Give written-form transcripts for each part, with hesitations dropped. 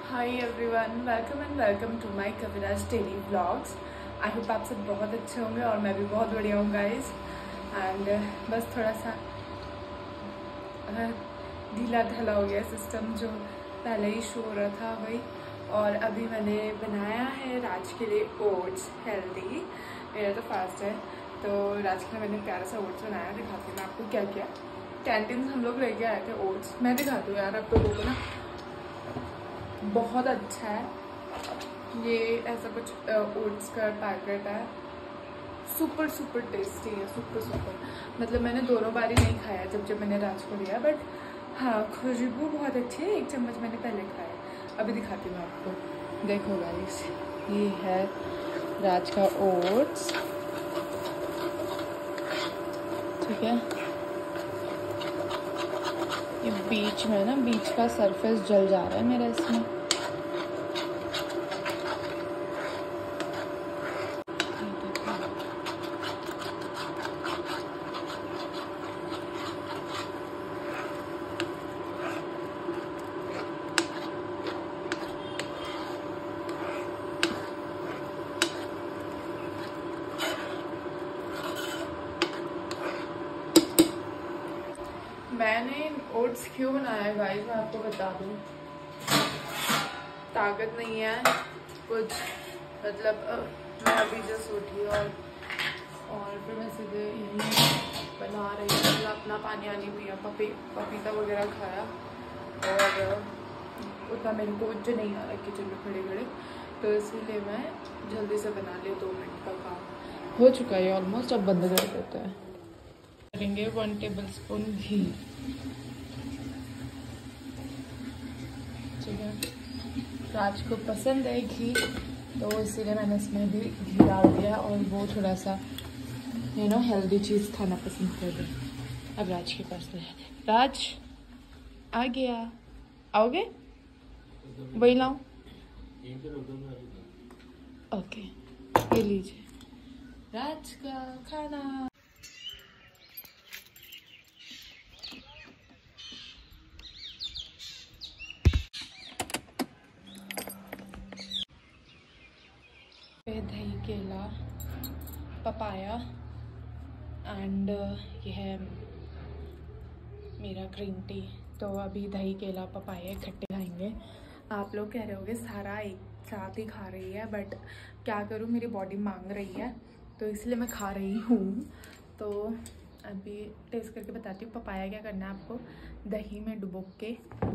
Hi everyone, welcome and welcome to my Kaviraj daily vlogs. I hope आप सब बहुत अच्छे होंगे और मैं भी बहुत बढ़िया हूँ गाइस। एंड बस थोड़ा सा ढीला ढाला हो गया सिस्टम, जो पहले ही शो हो रहा था वही। और अभी मैंने बनाया है राज के लिए ओट्स हेल्दी। मेरा तो फास्ट है, तो राज के लिए मैंने प्यारा सा ओट्स बनाया। दिखाती हूँ मैं आपको क्या क्या। कैंटीन से हम लोग लेके आए थे ओट्स। मैं दिखाती हूँ यार आप लोगों को ना, बहुत अच्छा है ये। ऐसा कुछ ओट्स का पैकेट है, सुपर सुपर टेस्टी है, सुपर। मतलब मैंने दोनों बारी नहीं खाया जब मैंने राज को लिया, बट हाँ खुशबू बहुत अच्छी है। 1 चम्मच मैंने पहले खाया। अभी दिखाती हूँ आपको, देखो गाइस, ये है राज का ओट्स, ठीक है। ये बीच में ना, बीच का सरफेस जल जा रहा है मेरा इसमें। मैंने ओट्स क्यों बनाया है गाइस, मैं आपको बता दूं। ताकत नहीं है कुछ, मतलब मैं अभी जस्ट उठी और फिर मैं सीधे यही बना रही हूँ। मतलब अपना पानी आनी पिया, पपीता वगैरह खाया, और उतना मेरे को जो नहीं आ रहा किचन में खड़े खड़े, तो इसीलिए मैं जल्दी से बना लिया। 2 मिनट का काम हो चुका है ऑलमोस्ट। अब बंद कर देते हैं। करेंगे 1 टेबल स्पून घी, ठीक है। राज को पसंद है घी, तो इसीलिए मैंने इसमें भी घी डाल दिया। और वो थोड़ा सा हेल्दी चीज़ खाना पसंद कर रहे। अब राज के पास ले, राज आ गया, आओगे? वही लाऊं? ओके, ये लीजिए राज का खाना। दही, केला, पपाया एंड ये है मेरा ग्रीन टी। तो अभी दही, केला, पपाया इकट्ठे खाएंगे। आप लोग कह रहे होगे सारा एक साथ ही खा रही है, बट क्या करूँ, मेरी बॉडी मांग रही है तो इसलिए मैं खा रही हूँ। तो अभी टेस्ट करके बताती हूँ। पपाया क्या करना है आपको, दही में डुबो के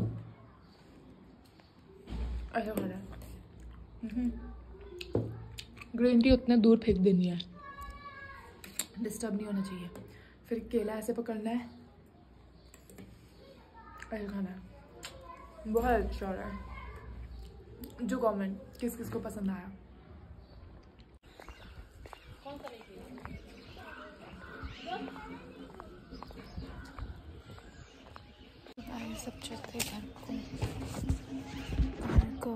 ऐसा खाना है। ग्रीन टी उतने दूर फेंक देनी है, डिस्टर्ब नहीं होना चाहिए। फिर केला ऐसे पकड़ना है, ऐसे खाना है। बहुत अच्छा हो रहा है। जो कमेंट किस किस को पसंद आया। सब चलते घर को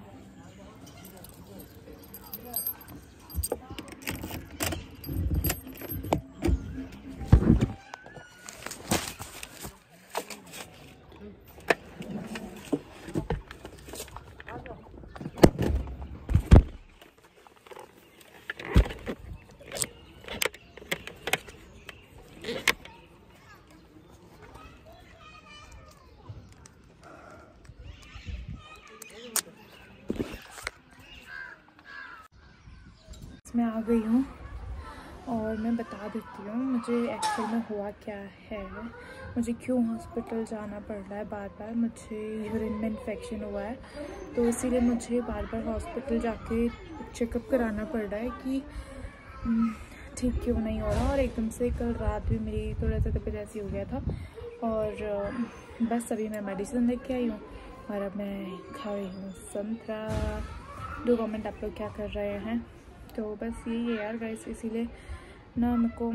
मैं आ गई हूँ और मैं बता देती हूँ मुझे एक्चुअल में हुआ क्या है, मुझे क्यों हॉस्पिटल जाना पड़ रहा है बार बार। मुझे यूरिन में इन्फेक्शन हुआ है, तो इसीलिए मुझे बार बार हॉस्पिटल जाके चेकअप कराना पड़ रहा है कि ठीक क्यों नहीं हो रहा। और एकदम से कल रात भी मेरी थोड़ा सा तबीयत ऐसी हो गया था, और बस अभी मैं मेडिसिन लेके आई हूँ और अब मैं खा रही हूँ संतरा। दो कमेंट आप लोग क्या कर रहे हैं। तो बस यही है यार गाइस, इसीलिए ना मेरे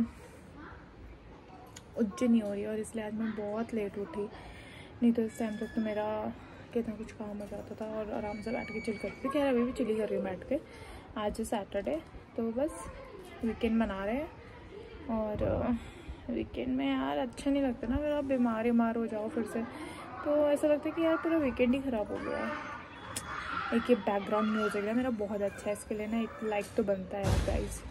उज्जैन नहीं हो रही, और इसलिए आज मैं बहुत लेट उठी। नहीं तो इस टाइम तक तो मेरा कितना कुछ काम हो जाता था और आराम से बैठ के चिल करती थी। खैर अभी भी चिली कर रही हूँ बैठ के। आज है सैटरडे, तो बस वीकेंड मना रहे हैं। और वीकेंड में यार अच्छा नहीं लगता ना, अगर आप बीमार हो जाओ फिर से, तो ऐसा लगता है कि यार पूरा वीकेंड ही ख़राब हो गया है। एक ये बैकग्राउंड म्यूजिक है मेरा बहुत अच्छा है, इसके लिए ना एक लाइक तो बनता है यार guys.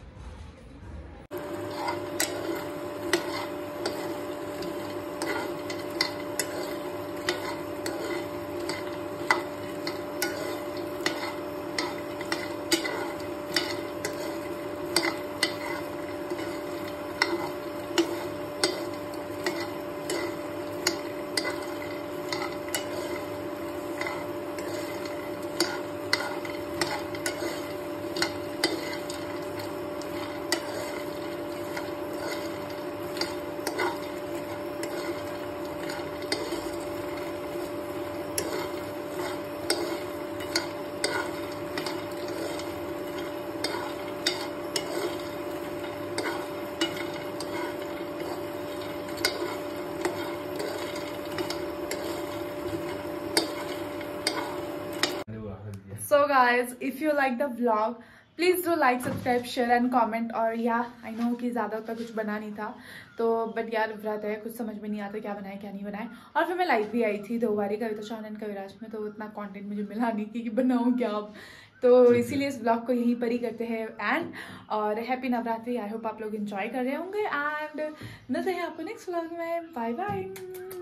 So guys, if you like the vlog, please do like subscribe share and comment. और या आई नो कि ज़्यादा उतना कुछ बना नहीं था तो बट यार व्रत है, कुछ समझ में नहीं आता क्या बनाए क्या नहीं बनाए। और फिर मैं लाइव भी आई थी 2 बारी, कविता चौहान एंड कविराज में, तो इतना कंटेंट मुझे मिला नहीं कि बनाऊँ क्या अब, तो इसीलिए इस ब्लॉग को यहीं पर ही करते हैं एंड। और हैप्पी नवरात्रि, आई होप आप लोग एंजॉय कर रहे होंगे एंड मिलते हैं आपको नेक्स्ट व्लॉग में। Bye bye.